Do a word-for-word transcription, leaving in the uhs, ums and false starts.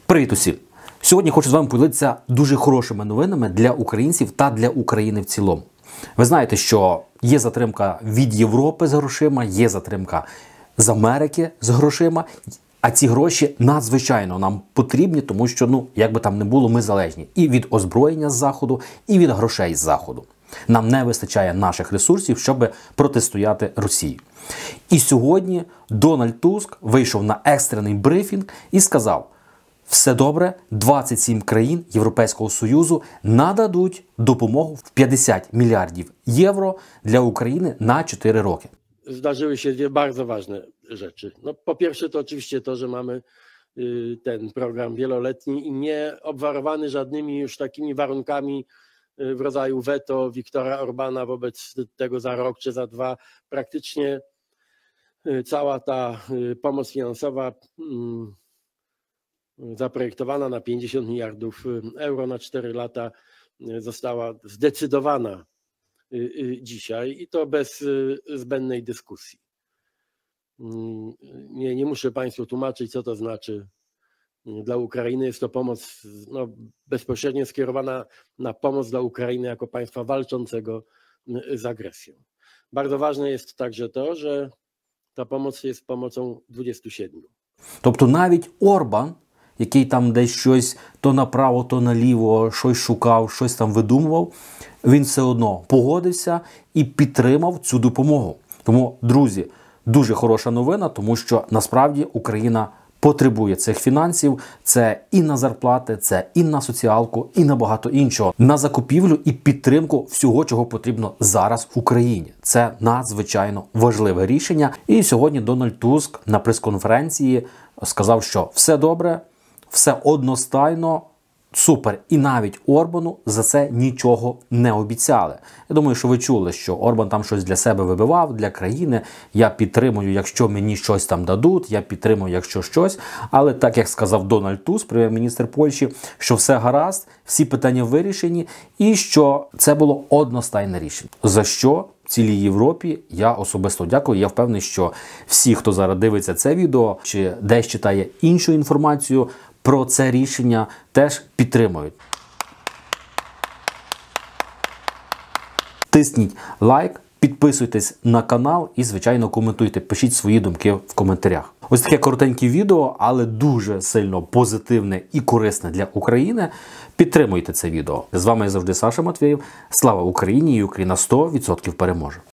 Привіт усім! Сьогодні хочу з вами поділитися дуже хорошими новинами для українців та для України в цілому. Ви знаєте, що є затримка від Європи з грошима, є затримка з Америки з грошима, а ці гроші надзвичайно нам потрібні, тому що, ну, як би там не було, ми залежні і від озброєння з Заходу, і від грошей з Заходу. Нам не вистачає наших ресурсів, щоб протистояти Росії. І сьогодні Дональд Туск вийшов на екстрений брифінг і сказав: все добре, двадцять сім країн Європейського Союзу нададуть допомогу в п'ятдесят мільярдів євро для України na cztery roki. Zdarzyły się dwie bardzo ważne rzeczy. No, po pierwsze to oczywiście to, że mamy y, ten program wieloletni i nie obwarowany żadnymi już takimi warunkami y, w rodzaju weto Viktora Orbana wobec tego za rok czy za dwa. Praktycznie y, cała ta y, pomoc finansowa y, zaprojektowana na pięćdziesiąt miliardów euro na cztery lata y, została zdecydowana dzisiaj i to bez zbędnej dyskusji. Nie, nie muszę Państwu tłumaczyć, co to znaczy dla Ukrainy. Jest to pomoc no, bezpośrednio skierowana na pomoc dla Ukrainy jako państwa walczącego z agresją. Bardzo ważne jest także to, że ta pomoc jest pomocą dwudziestu siedmiu. Тобто навіть Орбан, який там десь щось то направо, то наліво, щось шукав, щось там видумував, він все одно погодився і підтримав цю допомогу. Тому, друзі, дуже хороша новина, тому що насправді Україна потребує цих фінансів. Це і на зарплати, це і на соціалку, і на багато іншого. На закупівлю і підтримку всього, чого потрібно зараз в Україні. Це надзвичайно важливе рішення. І сьогодні Дональд Туск на прес-конференції сказав, що все добре, все одностайно, супер. І навіть Орбану за це нічого не обіцяли. Я думаю, що ви чули, що Орбан там щось для себе вибивав, для країни. Я підтримую, якщо мені щось там дадуть, я підтримую, якщо щось. Але так, як сказав Дональд Туск, прем'єр-міністр Польщі, що все гаразд, всі питання вирішені і що це було одностайне рішення. За що цілій Європі я особисто дякую. Я впевнений, що всі, хто зараз дивиться це відео, чи десь читає іншу інформацію про це рішення, теж підтримують. Тисніть лайк, підписуйтесь на канал і, звичайно, коментуйте, пишіть свої думки в коментарях. Ось таке коротеньке відео, але дуже сильно позитивне і корисне для України. Підтримуйте це відео. З вами, як завжди, Саша Матвєєв. Слава Україні, і Україна сто відсотків переможе.